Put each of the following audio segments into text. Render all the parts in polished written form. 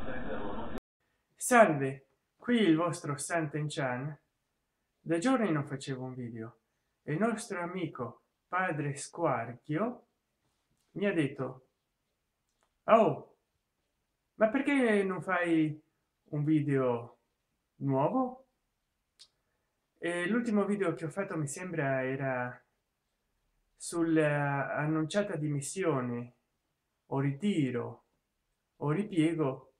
Salve, qui il vostro Santen Chan. Da giorni non facevo un video e il nostro amico padre Squarchio mi ha detto: oh, ma perché non fai un video nuovo? E l'ultimo video che ho fatto mi sembra era sulla annunciata dimissione o ritiro o ripiego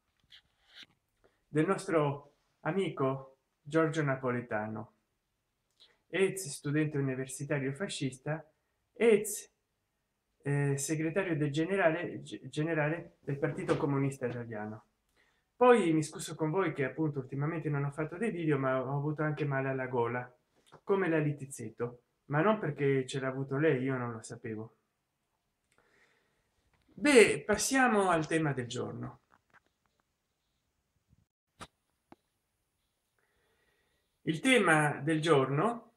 del nostro amico Giorgio Napolitano, ex studente universitario fascista, ex segretario del generale del Partito Comunista Italiano. Poi mi scuso con voi che appunto ultimamente non ho fatto dei video, ma ho avuto anche male alla gola come la litizzetto, ma non perché ce l'ha avuto lei, io non lo sapevo. Beh, passiamo al tema del giorno. Il tema del giorno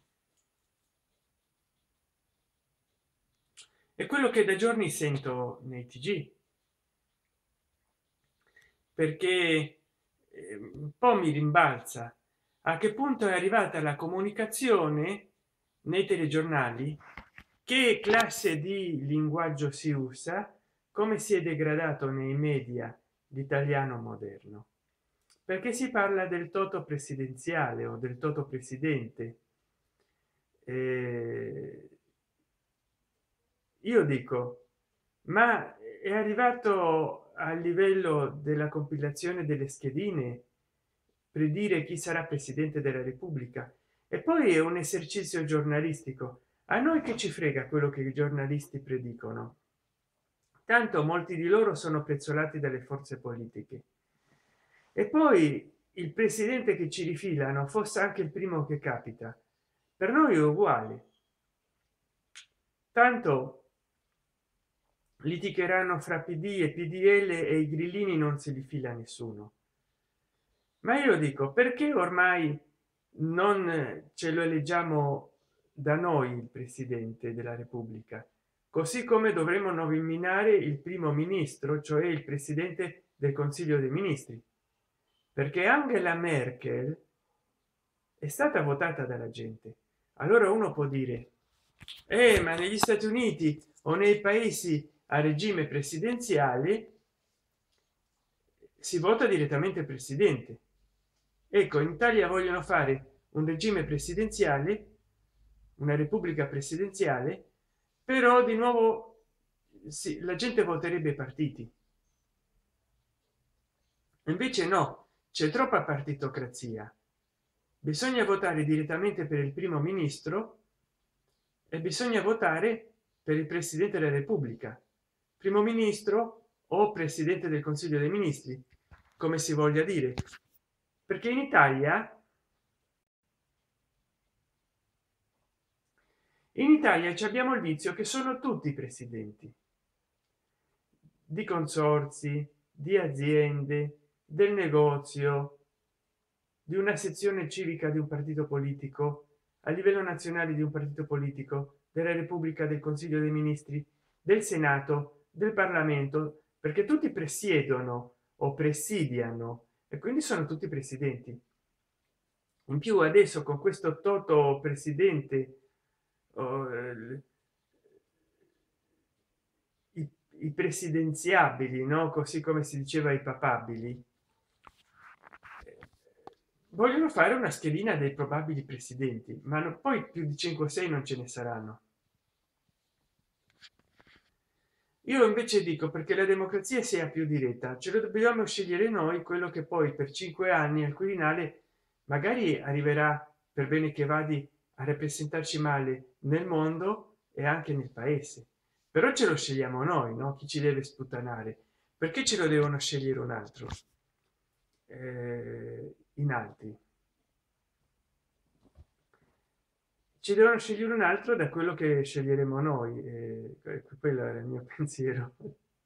è quello che da giorni sento nei TG, perché un po' mi rimbalza a che punto è arrivata la comunicazione nei telegiornali, che classe di linguaggio si usa, come si è degradato nei media l'italiano moderno, perché si parla del toto presidenziale o del toto presidente. Io dico, ma è arrivato al livello della compilazione delle schedine per dire chi sarà presidente della repubblica, e poi è un esercizio giornalistico. A noi che ci frega quello che i giornalisti predicono, tanto molti di loro sono prezzolati dalle forze politiche. E poi il presidente che ci rifilano, fosse anche il primo che capita, per noi è uguale, tanto litigheranno fra PD e PDL e i grillini non se li fila nessuno. Ma io dico, perché ormai non ce lo eleggiamo da noi il presidente della repubblica, così come dovremmo nominare il primo ministro, cioè il presidente del consiglio dei ministri, perché Angela Merkel è stata votata dalla gente. Allora uno può dire, ma negli Stati Uniti o nei paesi a regime presidenziale si vota direttamente il presidente. Ecco, in Italia vogliono fare un regime presidenziale, una repubblica presidenziale, però di nuovo sì, la gente voterebbe i partiti. Invece no, c'è troppa partitocrazia, bisogna votare direttamente per il primo ministro e bisogna votare per il presidente della repubblica, primo ministro o presidente del consiglio dei ministri, come si voglia dire, perché in Italia ci abbiamo il vizio che sono tutti presidenti di consorzi, di aziende, del negozio, di una sezione civica di un partito politico, a livello nazionale di un partito politico, della repubblica, del consiglio dei ministri, del senato, del parlamento, perché tutti presiedono o presidiano e quindi sono tutti presidenti. In più adesso con questo toto presidente, oh, i presidenziabili, no, così come si diceva i papabili, vogliono fare una schedina dei probabili presidenti, ma poi più di 5 o 6 non ce ne saranno. Io invece dico, perché la democrazia sia più diretta, ce lo dobbiamo scegliere noi, quello che poi per 5 anni al Quirinale magari arriverà, per bene che vadi, a rappresentarci male nel mondo e anche nel paese, però ce lo scegliamo noi, no? Chi ci deve sputtanare? Perché ce lo devono scegliere un altro, in altri ci devono scegliere un altro da quello che sceglieremo noi, quello era il mio pensiero.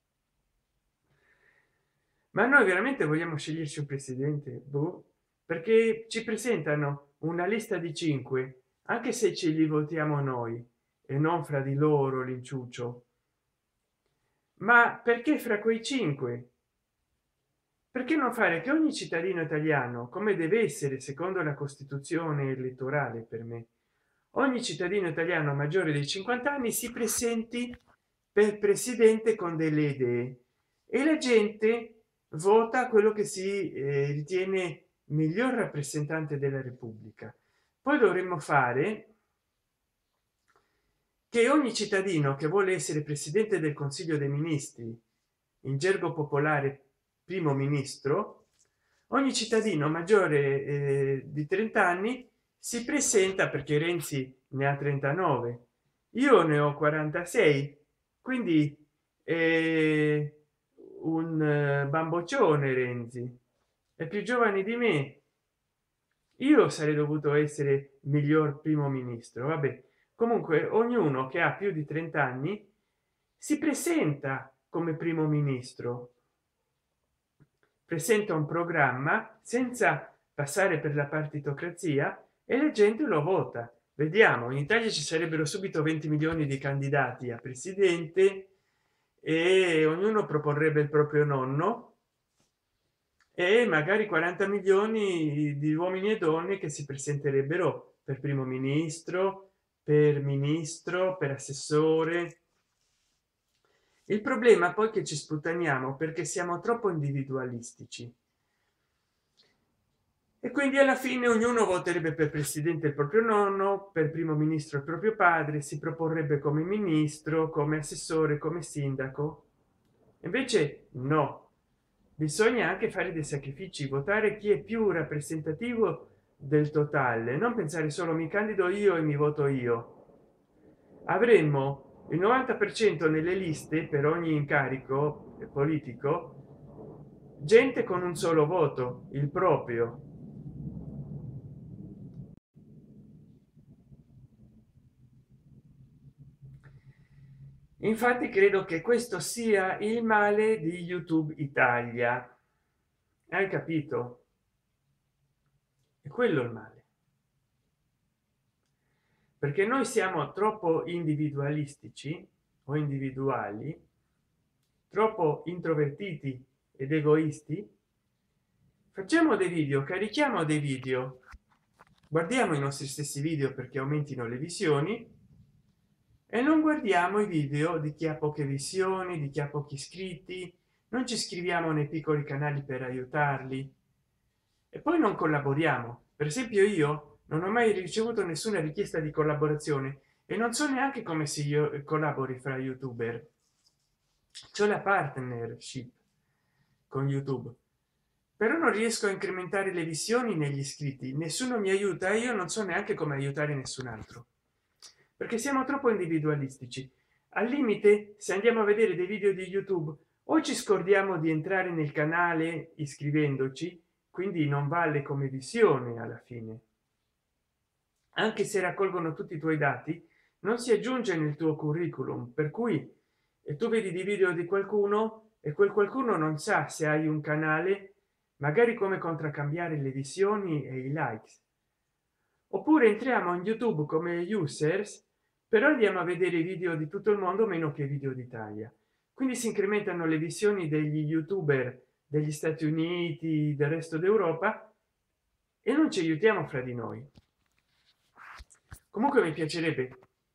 Ma noi veramente vogliamo sceglierci un presidente? Boh, perché ci presentano una lista di 5, anche se ce li votiamo noi e non fra di loro l'inciuccio, ma perché fra quei 5 perché non fare che ogni cittadino italiano, come deve essere secondo la Costituzione elettorale, per me ogni cittadino italiano maggiore dei 50 anni si presenti per presidente con delle idee e la gente vota quello che si ritiene miglior rappresentante della Repubblica. Poi dovremmo fare che ogni cittadino che vuole essere presidente del Consiglio dei Ministri, in gergo popolare primo ministro, ogni cittadino maggiore di 30 anni si presenta, perché Renzi ne ha 39, io ne ho 46, quindi è un bamboccione. Renzi è più giovane di me, io sarei dovuto essere miglior primo ministro. Vabbè, comunque ognuno che ha più di 30 anni si presenta come primo ministro, presenta un programma senza passare per la partitocrazia e la gente lo vota. Vediamo, in Italia ci sarebbero subito 20 milioni di candidati a presidente e ognuno proporrebbe il proprio nonno e magari 40 milioni di uomini e donne che si presenterebbero per primo ministro, per assessore. Il problema poi che ci sputtaniamo perché siamo troppo individualistici e quindi alla fine ognuno voterebbe per presidente il proprio nonno, per primo ministro il proprio padre, si proporrebbe come ministro, come assessore, come sindaco. Invece no, bisogna anche fare dei sacrifici, votare chi è più rappresentativo del totale, non pensare solo mi candido io e mi voto io. Avremmo il 90 per cento nelle liste per ogni incarico politico, gente con un solo voto, il proprio. Infatti credo che questo sia il male di YouTube Italia. Hai capito? È quello il male, perché noi siamo troppo individualistici o individuali, troppo introvertiti ed egoisti. Facciamo dei video, carichiamo dei video, guardiamo i nostri stessi video perché aumentino le visioni e non guardiamo i video di chi ha poche visioni, di chi ha pochi iscritti, non ci iscriviamo nei piccoli canali per aiutarli e poi non collaboriamo. Per esempio io non ho mai ricevuto nessuna richiesta di collaborazione e non so neanche come si io collabori fra youtuber. C'ho la partnership con YouTube, però non riesco a incrementare le visioni negli iscritti, nessuno mi aiuta e io non so neanche come aiutare nessun altro, perché siamo troppo individualistici. Al limite, se andiamo a vedere dei video di YouTube o ci scordiamo di entrare nel canale iscrivendoci, quindi non vale come visione alla fine, anche se raccolgono tutti i tuoi dati non si aggiunge nel tuo curriculum, per cui e tu vedi di video di qualcuno e quel qualcuno non sa se hai un canale, magari come contraccambiare le visioni e i likes. Oppure entriamo in YouTube come users, però andiamo a vedere i video di tutto il mondo meno che video d'Italia, quindi si incrementano le visioni degli youtuber degli Stati Uniti, del resto d'Europa, e non ci aiutiamo fra di noi. Comunque mi piacerebbe,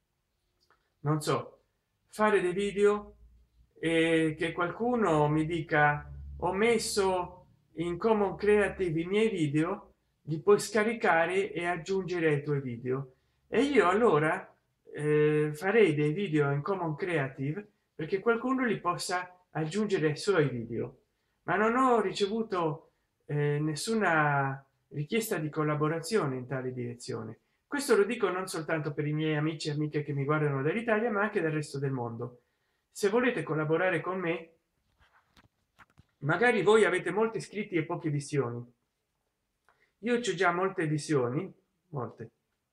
non so, fare dei video e che qualcuno mi dica ho messo in common creative i miei video, li puoi scaricare e aggiungere ai tuoi video, e io allora farei dei video in common creative perché qualcuno li possa aggiungere ai suoi video, ma non ho ricevuto nessuna richiesta di collaborazione in tale direzione. Questo lo dico non soltanto per i miei amici e amiche che mi guardano dall'Italia, ma anche dal resto del mondo. Se volete collaborare con me, magari voi avete molti iscritti e poche visioni, io c'ho già molte visioni, molte,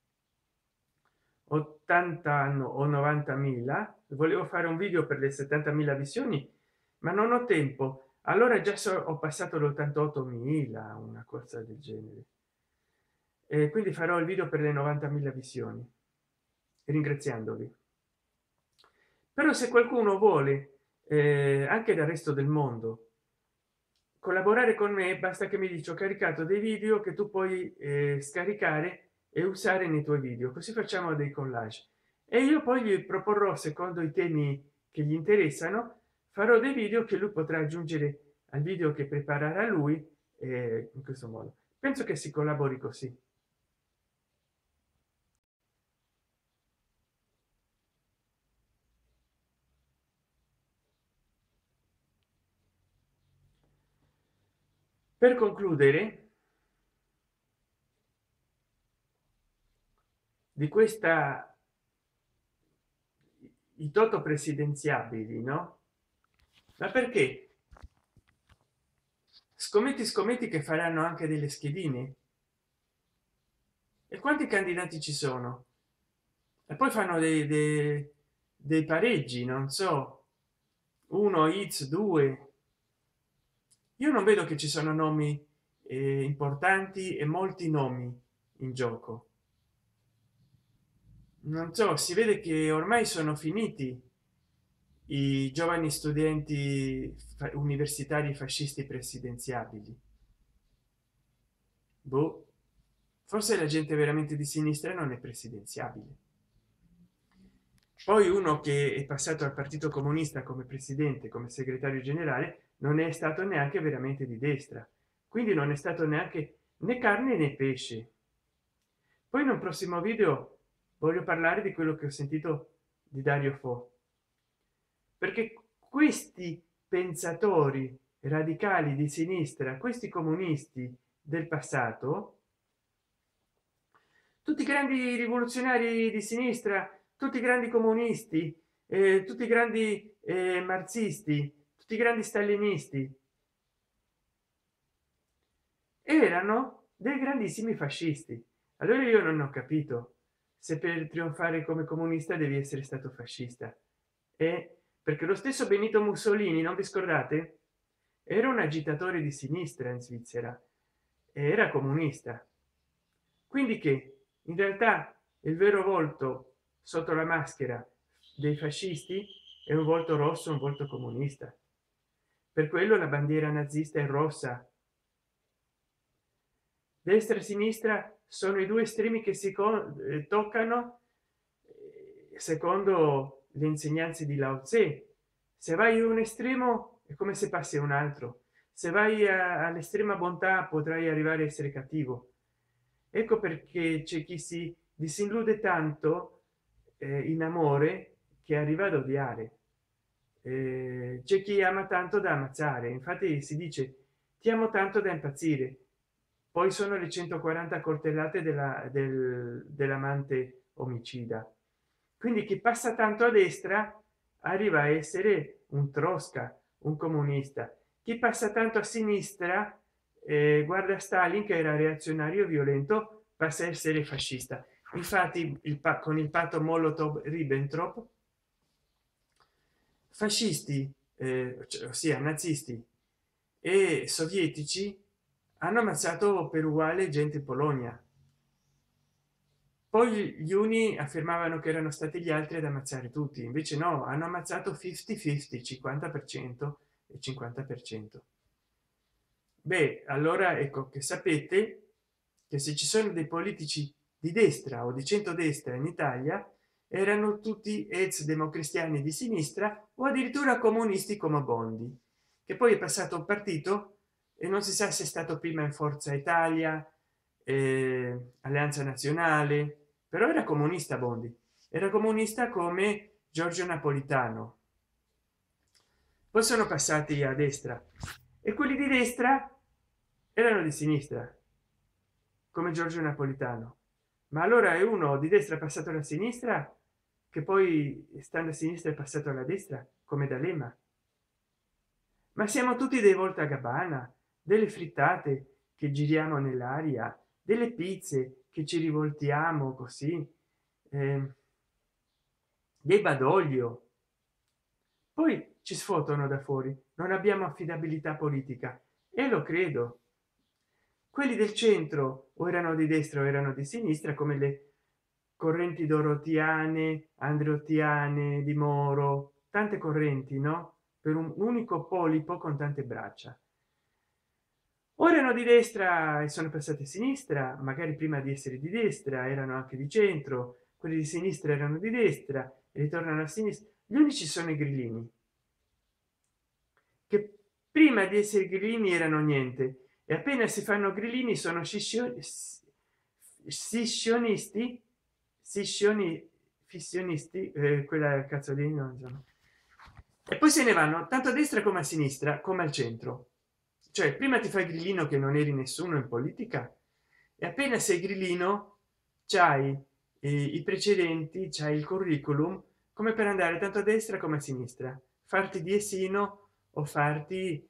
80 o 90.000, volevo fare un video per le 70.000 visioni ma non ho tempo, allora già ho passato l'88.000, una cosa del genere, e quindi farò il video per le 90.000 visioni ringraziandovi. Però se qualcuno vuole anche dal resto del mondo collaborare con me basta che mi dici ho caricato dei video che tu puoi scaricare e usare nei tuoi video, così facciamo dei collage e io poi gli proporrò secondo i temi che gli interessano, farò dei video che lui potrà aggiungere al video che preparerà lui, in questo modo penso che si collabori così. Per concludere di questa i toto presidenziabili, no? Ma perché scommetti che faranno anche delle schedine? E quanti candidati ci sono? E poi fanno dei pareggi, non so, uno x 2. Io non vedo che ci sono nomi importanti e molti nomi in gioco. Non so, si vede che ormai sono finiti i giovani studenti universitari fascisti presidenziabili. Boh, forse la gente veramente di sinistra non è presidenziabile. Poi uno che è passato al partito comunista come presidente, come segretario generale, non è stato neanche veramente di destra, quindi non è stato neanche né carne né pesce. Poi in un prossimo video voglio parlare di quello che ho sentito di Dario Fo, perché questi pensatori radicali di sinistra, questi comunisti del passato, tutti i grandi rivoluzionari di sinistra, tutti i grandi comunisti, tutti i grandi marxisti, tutti i grandi stalinisti erano dei grandissimi fascisti. Allora io non ho capito se per trionfare come comunista devi essere stato fascista, perché lo stesso Benito Mussolini, non vi scordate, era un agitatore di sinistra in Svizzera e era comunista, quindi che in realtà il vero volto sotto la maschera dei fascisti è un volto rosso, un volto comunista. Per quello la bandiera nazista è rossa. Destra e sinistra sono i due estremi che si toccano secondo le insegnanze di Lao Tse. Se vai a un estremo è come se passi a un altro, se vai all'estrema bontà potrai arrivare a essere cattivo. Ecco perché c'è chi si disillude tanto in amore che arriva ad odiare. C'è chi ama tanto da ammazzare, infatti si dice ti amo tanto da impazzire, poi sono le 140 coltellate dell'amante omicida. Quindi chi passa tanto a destra arriva a essere un trosca, un comunista. Chi passa tanto a sinistra, guarda Stalin che era reazionario violento, passa a essere fascista. Infatti con il patto Molotov Ribbentrop, fascisti cioè, ossia nazisti e sovietici hanno ammazzato per uguale gente in Polonia. Poi gli uni affermavano che erano stati gli altri ad ammazzare tutti, invece no, hanno ammazzato 50-50, 50% e 50%. Beh, allora ecco che sapete che se ci sono dei politici di destra o di centrodestra in Italia erano tutti ex democristiani di sinistra o addirittura comunisti come Bondi, che poi è passato un partito e non si sa se è stato prima in Forza Italia, Alleanza Nazionale, però era comunista. Bondi era comunista come Giorgio Napolitano, poi sono passati a destra e quelli di destra erano di sinistra come Giorgio Napolitano. Ma allora è uno di destra passato alla sinistra che poi stando a sinistra è passato alla destra come D'Alema. Ma siamo tutti dei voltagabbana, delle frittate che giriamo nell'aria, delle pizze che ci rivoltiamo così, dei badoglio, poi ci sfotano da fuori, non abbiamo affidabilità politica e lo credo. Quelli del centro o erano di destra o erano di sinistra, come le correnti dorotiane, andreottiane, di Moro, tante correnti, no, per un unico polipo con tante braccia. o erano di destra e sono passati a sinistra, magari prima di essere di destra erano anche di centro, quelli di sinistra erano di destra e ritornano a sinistra. Gli unici sono i grillini, che prima di essere grillini erano niente e appena si fanno grillini sono scissionisti, fissionisti, quella cazzo di no, insomma. E poi se ne vanno tanto a destra come a sinistra come al centro, cioè prima ti fai grillino che non eri nessuno in politica e appena sei grillino c'hai i precedenti, c'hai il curriculum come per andare tanto a destra come a sinistra, farti diesino o farti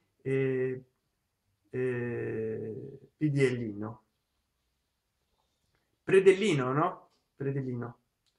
pdlino, predellino, no, predellino.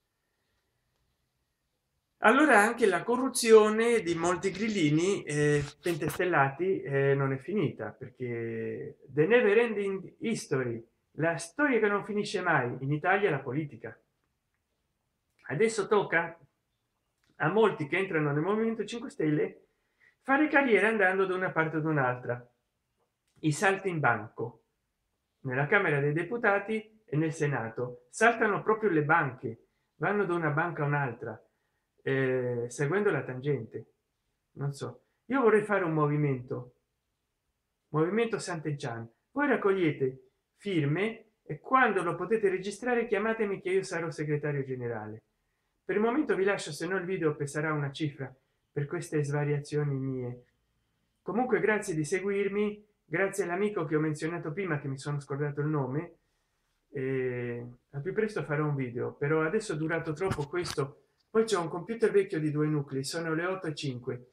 Allora anche la corruzione di molti grillini pentastellati non è finita, perché the never ending history, la storia che non finisce mai in Italia, la politica. Adesso tocca a molti che entrano nel movimento 5 stelle fare carriera andando da una parte o da un'altra, i salti in banco nella Camera dei Deputati e nel Senato, saltano proprio le banche, vanno da una banca a un'altra, seguendo la tangente. Non so, io vorrei fare un movimento Sant'Enchan, voi raccogliete firme e quando lo potete registrare chiamatemi che io sarò segretario generale. Per il momento vi lascio, se no il video peserà una cifra per queste svariazioni mie. Comunque grazie di seguirmi, grazie all'amico che ho menzionato prima che mi sono scordato il nome, al più presto farò un video, però adesso è durato troppo questo. Poi c'è un computer vecchio di 2 nuclei, sono le 8:05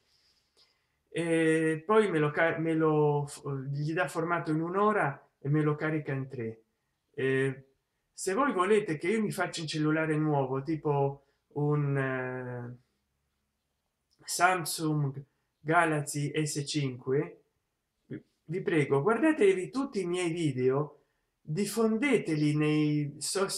e poi gli dà formato in un'ora e me lo carica in 3. Se voi volete che io mi faccia un cellulare nuovo tipo un Samsung Galaxy S5, vi prego guardatevi tutti i miei video, diffondeteli nei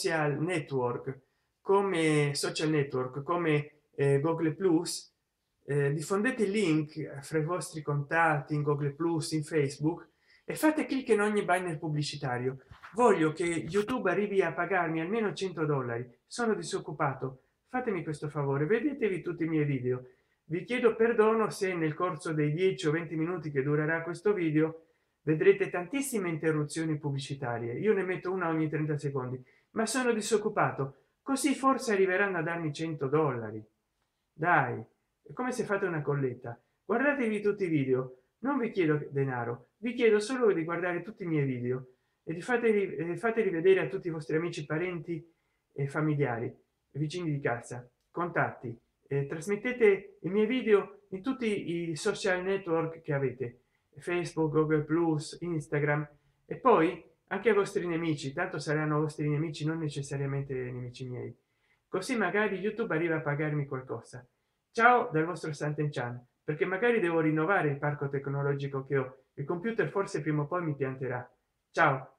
social network come Google Plus, diffondete il link fra i vostri contatti in Google Plus, in Facebook, e fate clic in ogni banner pubblicitario. Voglio che YouTube arrivi a pagarmi almeno $100, sono disoccupato, fatemi questo favore, vedetevi tutti i miei video. Vi chiedo perdono se nel corso dei 10 o 20 minuti che durerà questo video vedrete tantissime interruzioni pubblicitarie, io ne metto una ogni 30 secondi, ma sono disoccupato, così forse arriveranno a darmi $100. Dai, è come se fate una colletta, guardatevi tutti i video, non vi chiedo denaro, vi chiedo solo di guardare tutti i miei video e di fateli vedere a tutti i vostri amici, parenti e familiari, vicini di casa, contatti, trasmettete i miei video in tutti i social network che avete, Facebook, Google Plus, Instagram, e poi anche ai vostri nemici, tanto saranno vostri nemici, non necessariamente nemici miei, così magari YouTube arriva a pagarmi qualcosa. Ciao dal vostro Sant'Enchan, perché magari devo rinnovare il parco tecnologico che ho, il computer forse prima o poi mi pianterà. Ciao.